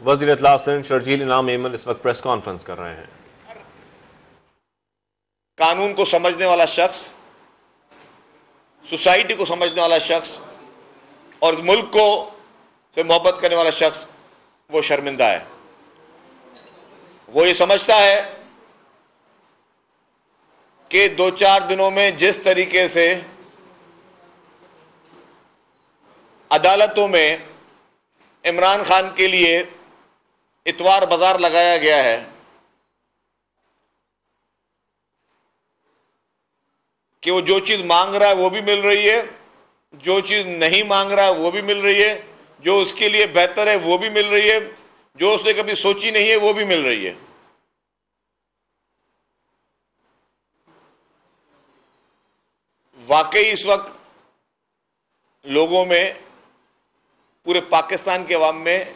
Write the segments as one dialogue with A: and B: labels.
A: वज़ीर इत्तलात सिंध शर्जील इनाम मेमन इस वक्त प्रेस कॉन्फ्रेंस कर रहे हैं।
B: कानून को समझने वाला शख्स, सोसाइटी को समझने वाला शख्स और इस मुल्क को से मोहब्बत करने वाला शख्स वो शर्मिंदा है। वो ये समझता है कि 2-4 दिनों में जिस तरीके से अदालतों में इमरान खान के लिए इतवार बाजार लगाया गया है, कि वो जो चीज मांग रहा है वो भी मिल रही है, जो चीज नहीं मांग रहा है वो भी मिल रही है, जो उसके लिए बेहतर है वो भी मिल रही है, जो उसने कभी सोची नहीं है वो भी मिल रही है। वाकई इस वक्त लोगों में, पूरे पाकिस्तान के अवाम में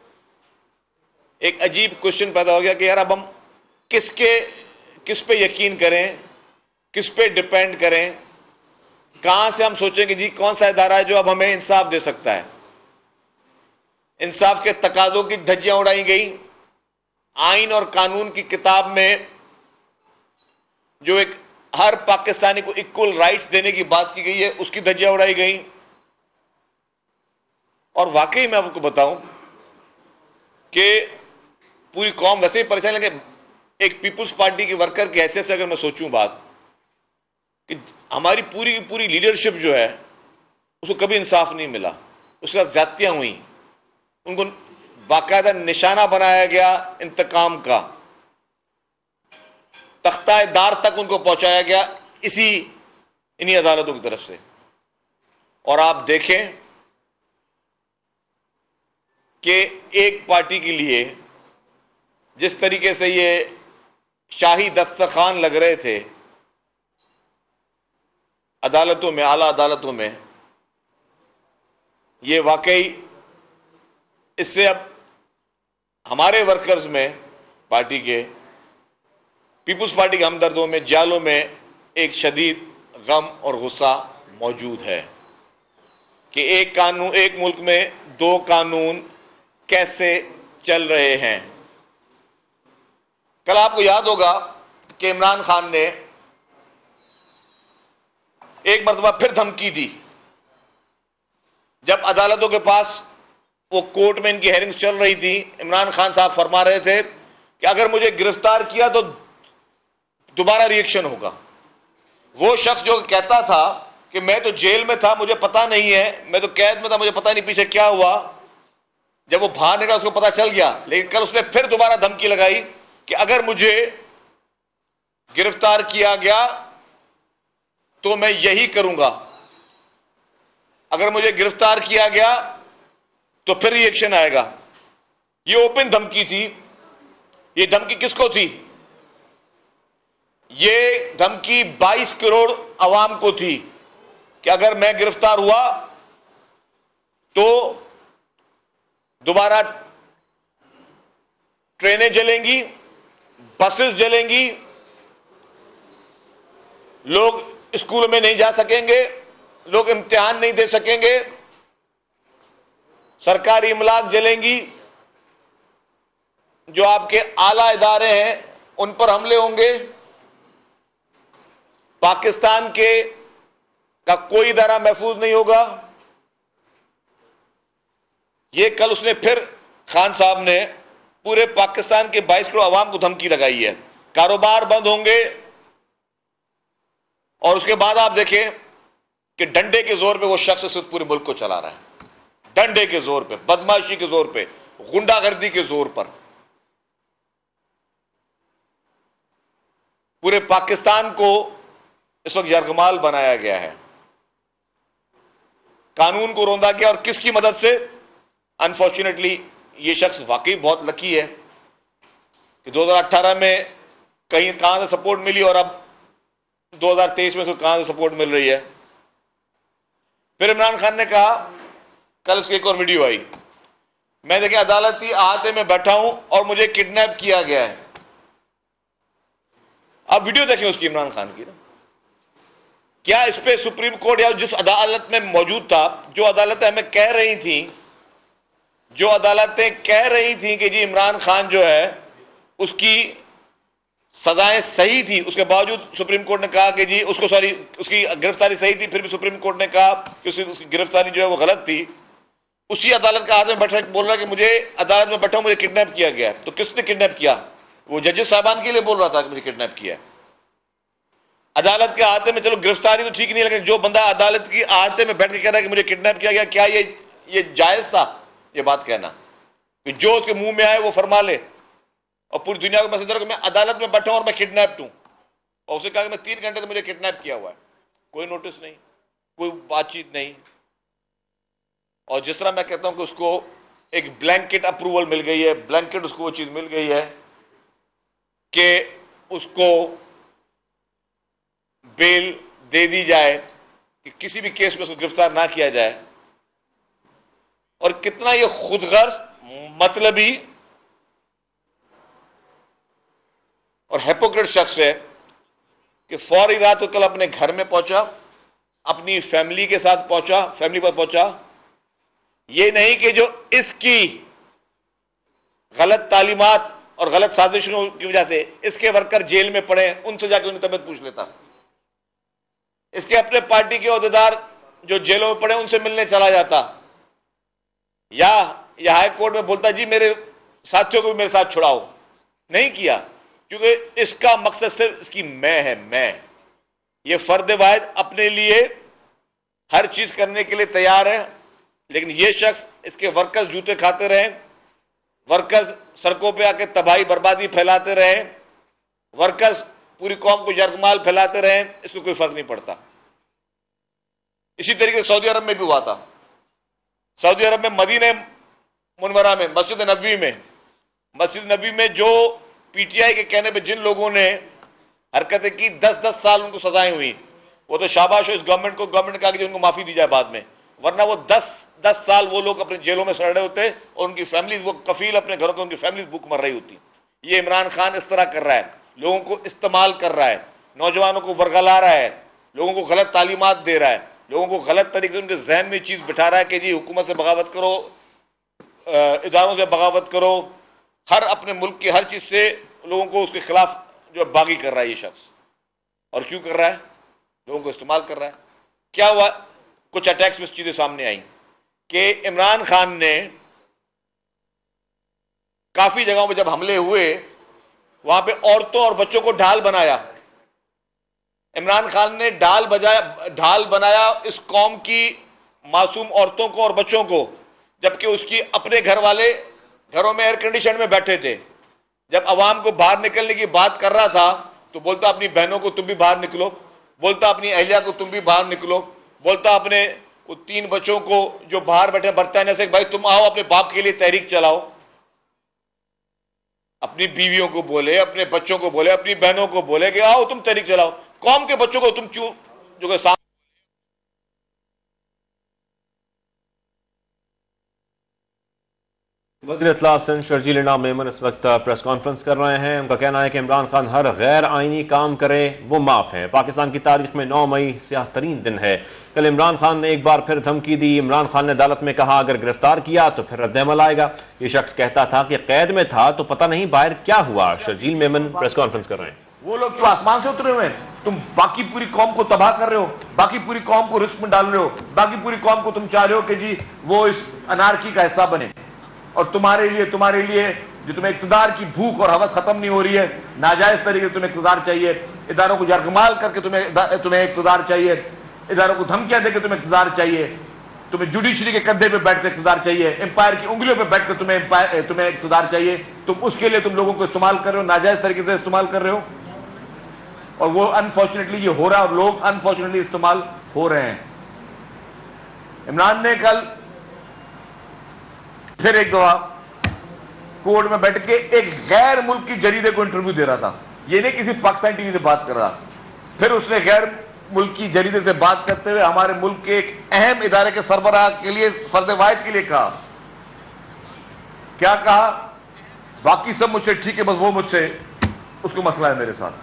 B: एक अजीब क्वेश्चन पैदा हो गया कि यार अब हम किस पे यकीन करें, किस पे डिपेंड करें, कहां से हम सोचें कि जी कौन सा इदारा है जो अब हमें इंसाफ दे सकता है। इंसाफ के तकाज़ों की धज्जियां उड़ाई गई। आइन और कानून की किताब में जो एक हर पाकिस्तानी को इक्वल राइट्स देने की बात की गई है, उसकी धज्जियां उड़ाई गई। और वाकई मैं आपको बताऊं कि पूरी कौम वैसे ही परेशान है। एक पीपुल्स पार्टी के वर्कर की हैसियत से अगर मैं सोचूं बात कि हमारी पूरी की पूरी लीडरशिप जो है उसको कभी इंसाफ नहीं मिला, उसके साथ ज्यादतियां हुई, उनको बाकायदा निशाना बनाया गया इंतकाम का, तख्ता दार तक उनको पहुंचाया गया इन्हीं अदालतों की तरफ से। और आप देखें कि एक पार्टी के लिए जिस तरीके से ये शाही दस्तरखान लग रहे थे अदालतों में, आला अदालतों में, ये वाकई इससे अब हमारे वर्कर्स में, पार्टी के, पीपुल्स पार्टी के हमदर्दों में, जालों में एक शदीद गम और गुस्सा मौजूद है कि एक मुल्क में 2 कानून कैसे चल रहे हैं। कल आपको याद होगा कि इमरान खान ने एक मरतबा फिर धमकी दी जब अदालतों के पास वो कोर्ट में इनकी हेयरिंग्स चल रही थी। इमरान खान साहब फरमा रहे थे कि अगर मुझे गिरफ्तार किया तो दोबारा रिएक्शन होगा। वो शख्स जो कहता था कि मैं तो जेल में था, मुझे पता नहीं है, मैं तो कैद में था, मुझे पता नहीं पीछे क्या हुआ, जब वो बाहर निकला उसको पता चल गया। लेकिन कल उसने फिर दोबारा धमकी लगाई कि अगर मुझे गिरफ्तार किया गया तो मैं यही करूंगा, अगर मुझे गिरफ्तार किया गया तो फिर रिएक्शन आएगा। ये ओपन धमकी थी। ये धमकी किसको थी? ये धमकी 22 करोड़ अवाम को थी कि अगर मैं गिरफ्तार हुआ तो दोबारा ट्रेनें जलेंगी, बसेस जलेंगी, लोग स्कूल में नहीं जा सकेंगे, लोग इम्तिहान नहीं दे सकेंगे, सरकारी इमलाक जलेंगी, जो आपके आला इदारे हैं उन पर हमले होंगे, पाकिस्तान का कोई इदारा महफूज नहीं होगा। ये कल उसने फिर खान साहब ने पूरे पाकिस्तान के 22 करोड़ अवाम को धमकी लगाई है। कारोबार बंद होंगे और उसके बाद आप देखें कि डंडे के जोर पे वो शख्स सिर्फ पूरे मुल्क को चला रहा है, डंडे के जोर पे, बदमाशी के जोर पे, गुंडागर्दी के जोर पर। पूरे पाकिस्तान को इस वक्त यरगमाल बनाया गया है, कानून को रौंदा गया। और किसकी मदद से? अनफॉर्चुनेटली ये शख्स वाकई बहुत लकी है कि 2018 में कहीं कहां से सपोर्ट मिली और अब 2023 में उसको कहां से सपोर्ट मिल रही है। फिर इमरान खान ने कहा, कल उसकी एक और वीडियो आई, मैं देखिए अदालती आहते में बैठा हूं और मुझे किडनैप किया गया है। अब वीडियो देखें उसकी, इमरान खान की ना, क्या इस पे सुप्रीम कोर्ट या जिस अदालत में मौजूद था, जो अदालतें हमें कह रही थी जो अदालतें कह रही थी कि जी इमरान खान जो है उसकी सजाएं सही थी, उसके बावजूद सुप्रीम कोर्ट ने कहा कि जी उसको उसकी गिरफ्तारी सही थी, फिर भी सुप्रीम कोर्ट ने कहा कि उसकी गिरफ्तारी जो है वो गलत थी। उसी अदालत का आदमी बैठा बोल रहा है कि मुझे अदालत में बैठा मुझे किडनैप किया गया है। तो किसने किडनैप किया? वो जजेस साहबान के लिए बोल रहा था कि मुझे किडनैप किया है। अदालत के आते में चलो गिरफ्तारी तो ठीक नहीं, लेकिन जो बंदा अदालत की आते में बैठ के कह रहा है कि मुझे किडनैप किया गया, क्या ये जायज था ये बात कहना कि जो उसके मुंह में आए वो फरमा ले और पूरी दुनिया को मैसेज कि मैं अदालत में बैठा हूं और मैं किडनैप हूं, और उसे कहा कि मैं 3 घंटे से मुझे किडनैप किया हुआ है, कोई नोटिस नहीं, कोई बातचीत नहीं। और जिस तरह मैं कहता हूं कि उसको एक ब्लैंकेट अप्रूवल मिल गई है, ब्लैंकेट उसको वो चीज मिल गई है कि उसको बेल दे दी जाए कि किसी भी केस में उसको गिरफ्तार ना किया जाए। और कितना ये खुदगर्ज, मतलबी और हिपोक्रेट शख्स है कि फौरी रात को कल अपने घर में पहुंचा, अपनी फैमिली के साथ पहुंचा, फैमिली पर पहुंचा। ये नहीं कि जो इसकी गलत तालीमात और गलत साजिशों की वजह से इसके वर्कर जेल में पड़े, उनसे जाकर उनकी तबीयत पूछ लेता। इसके अपने पार्टी के ओहदेदार जो जेलों में पड़े उनसे मिलने चला जाता, या हाई कोर्ट में बोलता जी मेरे साथियों को भी मेरे साथ छुड़ाओ। नहीं किया, क्योंकि इसका मकसद सिर्फ इसकी मैं है, मैं। ये फर्द वाहिद अपने लिए हर चीज करने के लिए तैयार है, लेकिन ये शख्स, इसके वर्कर्स जूते खाते रहे, वर्कर्स सड़कों पे आके तबाही बर्बादी फैलाते रहे, वर्कर्स पूरी कौम को यरगमाल फैलाते रहे, इसको कोई फर्क नहीं पड़ता। इसी तरीके से सऊदी अरब में भी हुआ था। सऊदी अरब में मदीने मुनवरा में मस्जिद नबी में जो पीटीआई के कहने पे जिन लोगों ने हरकतें की, 10-10 साल उनको सजाएं हुई, वो तो शाबाश हो इस गवर्नमेंट को, गवर्नमेंट कहा कि उनको माफी दी जाए बाद में, वरना वो 10 साल वो लोग अपने जेलों में सड़ रहे होते और उनकी फैमिली, वो कफील अपने घरों को, उनकी फैमिली भूख मर रही होती। ये इमरान खान इस तरह कर रहा है, लोगों को इस्तेमाल कर रहा है, नौजवानों को वर्गला रहा है, लोगों को गलत तालीमात दे रहा है, लोगों को गलत तरीके से उनके जहन में चीज बिठा रहा है कि जी हुकूमत से बगावत करो, इदारों से बगावत करो, हर अपने मुल्क की हर चीज से लोगों को उसके खिलाफ जो बागी कर रहा है ये शख्स। और क्यों कर रहा है? लोगों को इस्तेमाल कर रहा है। क्या हुआ? कुछ अटैक्स में चीजें सामने आई कि इमरान खान ने काफी जगहों पर जब हमले हुए वहां पे औरतों और बच्चों को ढाल बनाया। इमरान खान ने ढाल बनाया इस कौम की मासूम औरतों को और बच्चों को, जबकि उसकी अपने घर वाले घरों में एयर कंडीशन में बैठे थे। जब अवाम को बाहर निकलने की बात कर रहा था तो बोलता अपनी बहनों को तुम भी बाहर निकलो, बोलता अपनी अहलिया को तुम भी बाहर निकलो, बोलता अपने वो 3 बच्चों को जो बाहर बैठे बरतानिया से, भाई तुम आओ अपने बाप के लिए तहरीक चलाओ। अपनी बीवियों को बोले, अपने बच्चों को बोले, अपनी बहनों को बोले कि आओ तुम तहरीक चलाओ। कौम के बच्चों को तुम क्यों जो सामने
A: वज़ीर इत्तला सिंध शर्जील इनाम मेमन इस वक्त प्रेस कॉन्फ्रेंस कर रहे हैं। उनका कहना है कि इमरान खान हर गैर आइनी काम करे वो माफ है। पाकिस्तान की तारीख में 9 मई स्याह तरीन दिन है। कल इमरान खान ने एक बार फिर धमकी दी। इमरान खान ने अदालत में कहा अगर गिरफ्तार किया तो फिर रद्द-ए-अमल आएगा। ये शख्स कहता था कि कैद में था तो पता नहीं बाहर क्या हुआ। शर्जील मेमन प्रेस कॉन्फ्रेंस कर रहे हैं।
B: वो लोग जो आसमान से उतरे हुए हैं, तुम बाकी पूरी कौम को तबाह कर रहे हो, बाकी पूरी कौम को रिस्क में डाल रहे हो, बाकी पूरी कौम को तुम चाह रहे हो कि जी वो इस अनारकी का हिस्सा बने। और तुम्हारे लिए जो तुम्हें इक्तदार की भूख और हवस खत्म नहीं हो रही है, नाजायज तरीके से तुम्हें इक्तदार चाहिए, इदारों को यरगमाल करके तुम्हें इक्तदार चाहिए, इदारों को धमकियां देकर तुम्हें इक्तदार चाहिए, तुम्हें जुडिशरी के कंधे पे बैठकर इक्तदार चाहिए, एम्पायर की उंगलियों पे बैठकर तुम्हें इक्तदार चाहिए। तुम उसके लिए तुम लोगों को इस्तेमाल कर रहे हो, नाजायज तरीके से इस्तेमाल कर रहे हो, और वो अनफॉर्चुनेटली ये हो रहा है और लोग अनफॉर्चुनेटली इस्तेमाल हो रहे हैं। इमरान ने कल फिर एक दफा कोर्ट में बैठ के एक गैर मुल्क की जरीदे को इंटरव्यू दे रहा था। ये नहीं किसी पाकिस्तान टीवी से बात कर रहा। फिर उसने गैर मुल्क की जरीदे से बात करते हुए हमारे मुल्क के एक अहम इदारे के सरबराह के लिए, फर्द वाहिद के लिए कहा। क्या कहा? बाकी सब मुझसे ठीक है, बस वो मुझसे, उसको मसला है मेरे साथ।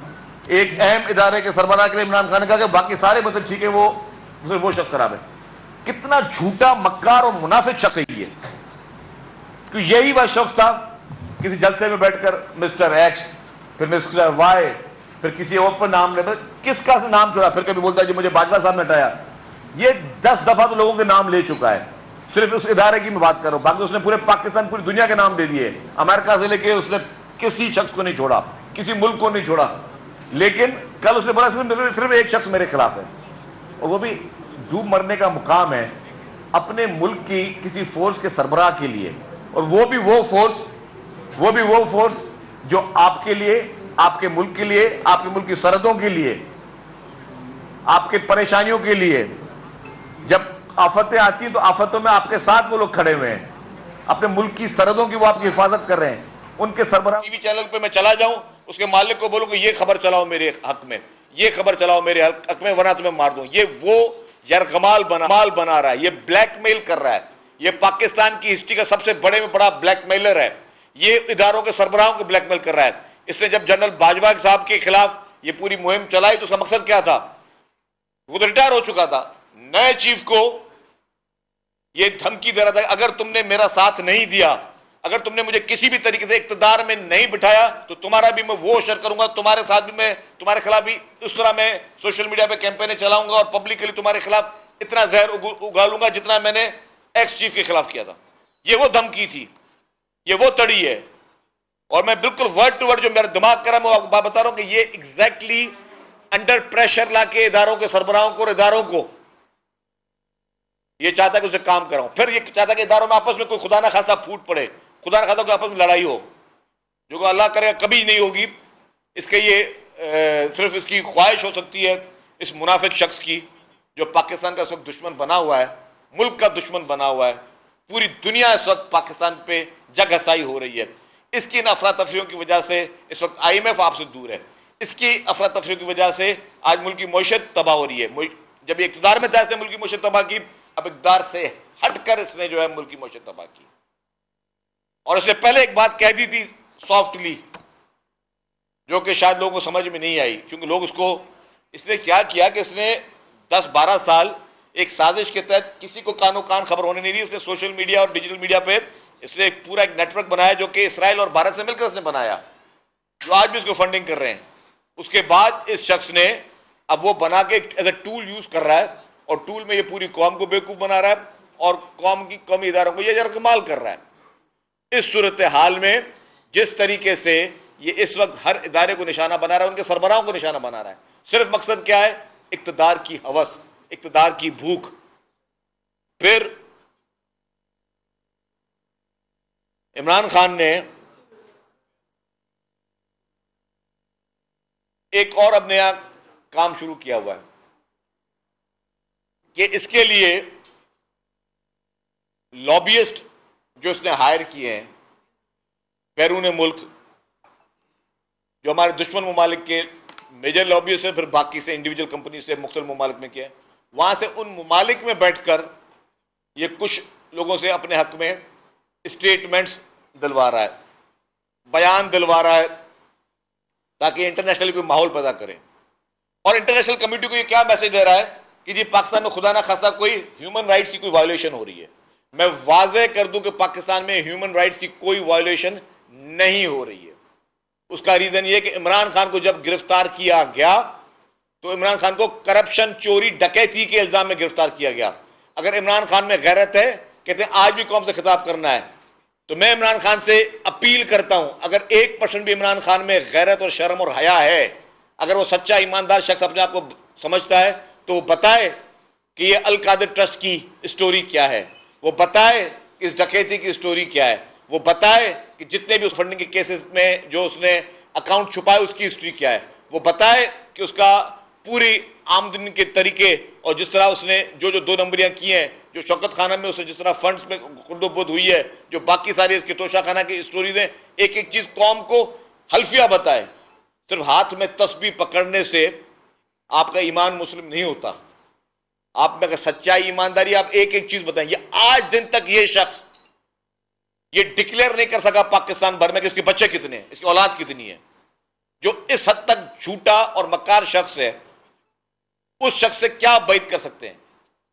B: एक अहम इदारे के सरबराह के लिए इमरान खान ने कहा कि बाकी सारे मुझसे ठीक है, वो शख्स खराब है। कितना झूठा, मक्कार और मुनाफिक शख्स है ये। क्योंकि यही वह शख्स था किसी जलसे में बैठकर मिस्टर एक्स, फिर मिस्टर वाई, फिर किसी और पर नाम ले, किसका से नाम छोड़ा, फिर कभी बोलता है जी मुझे बाजवा साहब ने हटाया। ये 10 दफा तो लोगों के नाम ले चुका है, सिर्फ उस इदारे की मैं बात कर रहा हूं, बाकी उसने पूरे पाकिस्तान, पूरी दुनिया के नाम दे दिए। अमेरिका से लेके उसने किसी शख्स को नहीं छोड़ा, किसी मुल्क को नहीं छोड़ा। लेकिन कल उसने बोला सिर्फ एक शख्स मेरे खिलाफ है, और वो भी डूब मरने का मुकाम है अपने मुल्क की किसी फोर्स के सरबराह के लिए, और वो भी वो फोर्स जो आपके लिए, आपके मुल्क के लिए, आपके मुल्क की सरहदों के लिए, आपके परेशानियों के लिए, जब आफतें आती हैं तो आफतों में आपके साथ वो लोग खड़े हुए हैं, अपने मुल्क की सरहदों की वो आपकी हिफाजत कर रहे हैं। उनके सरबराह टीवी चैनल पे मैं चला जाऊं, उसके मालिक को बोलूं कि ये खबर चलाओ मेरे हक में, ये खबर चलाओ मेरे हक में, वरना तुम्हें मार दूं। ये वो यरगमाल बना रहा है, ये ब्लैकमेल कर रहा है, ये पाकिस्तान की हिस्ट्री का सबसे बड़े में बड़ा ब्लैकमेलर है। ये इदारों के सरबराहों को ब्लैकमेल कर रहा है। इसने जब जनरल बाजवा साहब के खिलाफ ये पूरी मुहिम चलाई तो उसका मकसद क्या था? वो तो रिटायर हो चुका था, नए चीफ को ये धमकी दे रहा था, अगर तुमने मेरा साथ नहीं दिया, अगर तुमने मुझे किसी भी तरीके से इक्तदार में नहीं बिठाया तो तुम्हारा भी मैं वो असर करूंगा, तुम्हारे साथ भी मैं, तुम्हारे खिलाफ भी उस तरह मैं सोशल मीडिया पे कैंपेन चलाऊंगा और पब्लिकली तुम्हारे खिलाफ इतना जहर उगालूंगा जितना मैंने एक्स चीफ के खिलाफ किया था। ये वो धमकी थी, ये वो तड़ी है। और मैं बिल्कुल वर्ड टू वर्ड जो मेरा दिमाग कर रहा है मैं आपको बता रहा हूं कि ये एग्जैक्टली अंडर प्रेशर लाके इदारों के सरबराहों को और इदारों को ये चाहता है कि उसे काम कराऊं। फिर ये चाहता है कि इदारों में आपस में कोई खुदा ना खासा फूट पड़े, खुदा ना खासा कोई आपस में लड़ाई हो, जो कि अल्लाह करे कभी नहीं होगी। इसके ये सिर्फ इसकी ख्वाहिश हो सकती है इस मुनाफिक शख्स की जो पाकिस्तान का इस वक्त दुश्मन बना हुआ है, मुल्क का दुश्मन बना हुआ है। पूरी दुनिया इस वक्त पाकिस्तान पे जग हसाई हो रही है। इसकी इन अफरा तफरियों की वजह से इस वक्त IMF आपसे दूर है, इसकी अफरा तफरियों की वजह से आज मुल्क की मईशत तबाह हो रही है। जब ये इक़्तिदार में था इसने मुल्क की मईशत तबाह की, अब इक़्तिदार से हटकर इसने जो है मुल्क की मईशत तबाह की। और इसने पहले एक बात कह दी थी सॉफ्टली, जो कि शायद लोगों को समझ में नहीं आई, क्योंकि लोग उसको, इसने क्या किया कि इसने 10-12 साल एक साजिश के तहत किसी को कानो कान खबर होने नहीं दी। उसने सोशल मीडिया और डिजिटल मीडिया पे इसने एक पूरा एक नेटवर्क बनाया जो कि इसराइल और भारत से मिलकर इसने बनाया, जो आज भी इसको फंडिंग कर रहे हैं। उसके बाद इस शख्स ने अब वो बना के एज ए टूल यूज कर रहा है, और टूल में ये पूरी कौम को बेवकूफ बना रहा है और कौमी इदारों को ये यरगमाल कर रहा है। इस सूरत हाल में जिस तरीके से ये इस वक्त हर इदारे को निशाना बना रहा है, उनके सरबराहों को निशाना बना रहा है, सिर्फ मकसद क्या है? इक्तदार की हवस, इक्तदार की भूख। फिर इमरान खान ने एक और अब नया काम शुरू किया हुआ है कि इसके लिए लॉबियस्ट जो इसने हायर किए हैं बैरून मुल्क, जो हमारे दुश्मन ममालिक के मेजर लॉबियस्ट हैं, फिर बाकी से इंडिविजुअल कंपनी से मुख्तलिफ ममालिक में किए, वहां से उन ममालिक में बैठकर ये कुछ लोगों से अपने हक में स्टेटमेंट्स दिलवा रहा है, बयान दिलवा रहा है, ताकि इंटरनेशनली कोई माहौल पैदा करे। और इंटरनेशनल कम्युनिटी को ये क्या मैसेज दे रहा है कि जी पाकिस्तान में खुदा ना खासा कोई ह्यूमन राइट्स की कोई वायलेशन हो रही है। मैं वाज़ेह कर दूं कि पाकिस्तान में ह्यूमन राइट्स की कोई वायलेशन नहीं हो रही है। उसका रीजन ये कि इमरान खान को जब गिरफ्तार किया गया तो इमरान खान को करप्शन, चोरी, डकैती के इल्जाम में गिरफ्तार किया गया। अगर इमरान खान में गैरत है, कहते हैं आज भी कौम से खिताब करना है, तो मैं इमरान खान से अपील करता हूं, अगर 1% भी इमरान खान में गैरत और शर्म और हया है, अगर वो सच्चा ईमानदार शख्स अपने आप को समझता है, तो वो बताए कि ये अल कादिर ट्रस्ट की स्टोरी क्या है, वो बताए कि इस डकैती की स्टोरी क्या है, वो बताए कि जितने भी उस फंडिंग के केसेस में जो उसने अकाउंट छुपाए उसकी हिस्ट्री क्या है, वो बताए कि उसका पूरी आमदनी के तरीके और जिस तरह उसने जो 2 नंबरियां की हैं, जो शौकत खाना में उसने जिस तरह फंड्स में खुर्दोबुद हुई है, जो बाकी सारी इसके तोशा खाना की स्टोरीज हैं, एक एक चीज कौम को हल्फिया बताए। सिर्फ हाथ में तस्बीह पकड़ने से आपका ईमान मुस्लिम नहीं होता। आप में अगर सच्चाई, ईमानदारी, आप एक एक चीज बताएं। ये आज दिन तक ये शख्स ये डिक्लेयर नहीं कर सका पाकिस्तान भर में कि इसके बच्चे कितने हैं, इसकी औलाद कितनी है। जो इस हद तक झूठा और मक्कार शख्स है, उस शख्स से क्या बैत कर सकते हैं?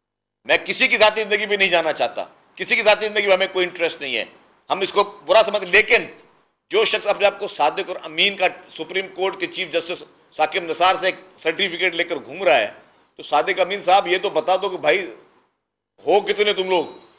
B: मैं किसी की जाती जिंदगी भी नहीं जाना चाहता, किसी की जाती जिंदगी में हमें कोई इंटरेस्ट नहीं है, हम इसको बुरा समझ, लेकिन जो शख्स अपने आप को सादिक और अमीन का सुप्रीम कोर्ट के चीफ जस्टिस साकिब निसार से एक सर्टिफिकेट लेकर घूम रहा है, तो सादिक अमीन साहब ये तो बता दो कि भाई हो कितने तुम लोग,